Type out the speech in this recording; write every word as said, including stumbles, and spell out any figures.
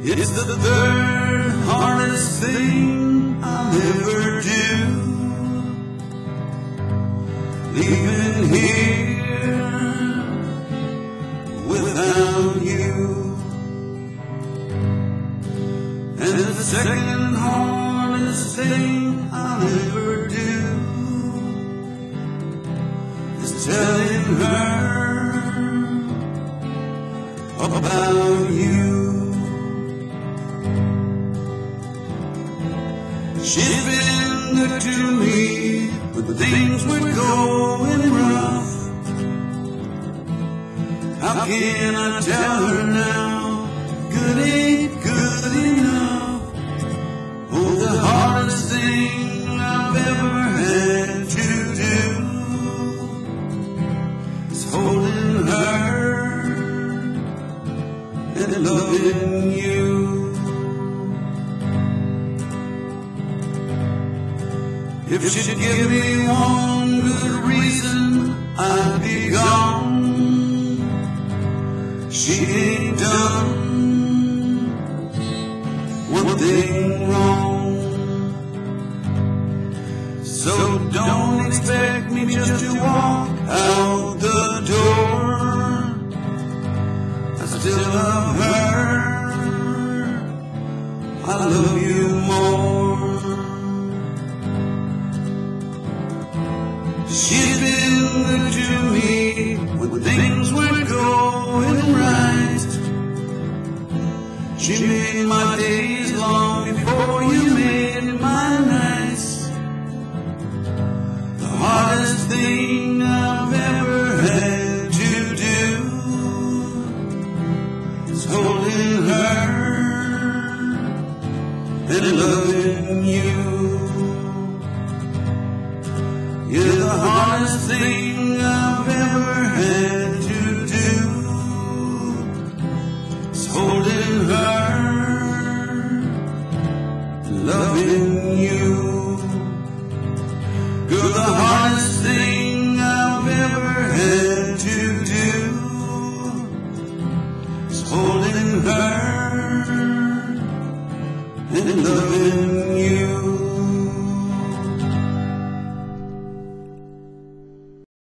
It's the third hardest thing I'll ever do, leaving here without you. And the second hardest thing I'll ever do is telling her about you. She's been good to me when things were going rough. How can I tell her now, good ain't good enough? Oh, the hardest thing I've ever had to do is holding her and loving you. If she'd give me one good reason, I'd be gone. She ain't done one thing wrong. So don't expect me just to walk out the door. I still love her, I love you more. She's been good to me when things were going right. She made my days long before you made my nights. The hardest thing I've ever had to do is holding her and loving you. You're the hardest thing I've ever had to do is holding her, loving you. You're the hardest thing I've ever had to do is holding her and loving you.